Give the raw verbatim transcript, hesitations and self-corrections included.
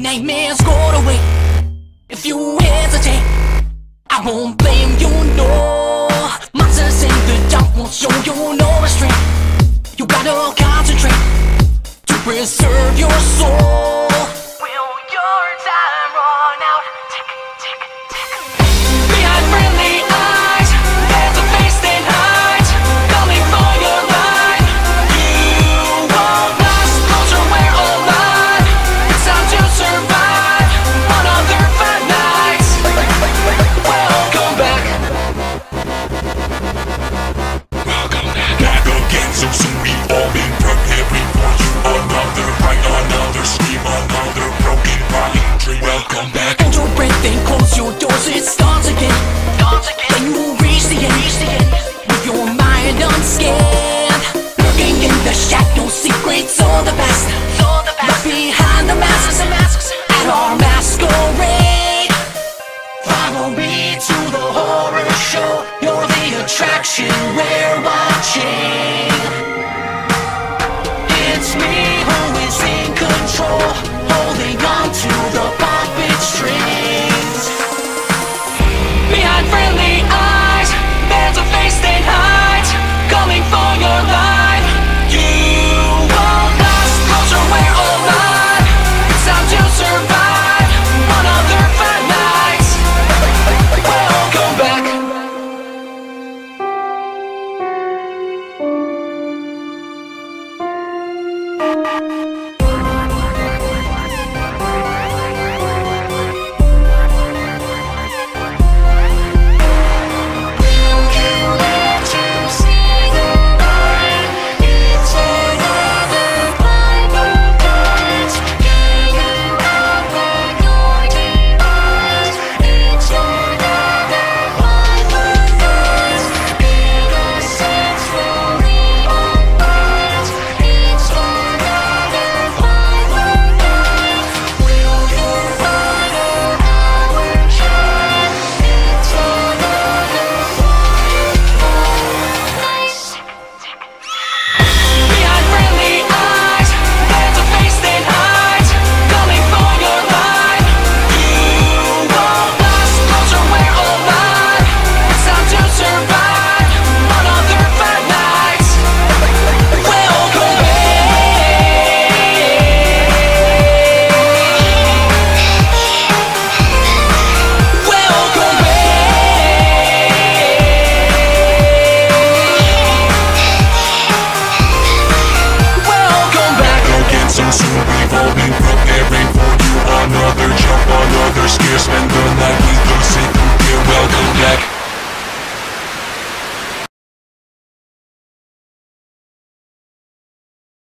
nightmares go away. If you hesitate, I won't blame you, no. Monsters in the dark won't show you no restraint. You gotta concentrate to preserve your soul. Will your time run out? Tick, tick, tick. Behind friendly eyes, there's a face that hides, coming for your life. You won't last, closer, we're alive. It's time to survive another five nights. Welcome back. Welcome back. Back again so soon, we've all been preparing for you. Another fight, another scream, another broken body dream. Welcome back. Hold your breath and close your doors, it starts again. When you reach the end, with your mind unscared, lurking in the shadows, secrets of the past. Look behind the masks, at our masquerade. Follow me to the horror show. You're the attraction we're watching. It's me who is in control, holding on to the puppet strings. Behind friendly eyes, there's a face that hides, coming for your life. You won't last, closer, we're alive. It's time to survive another five nights. Welcome back. We'll be right back.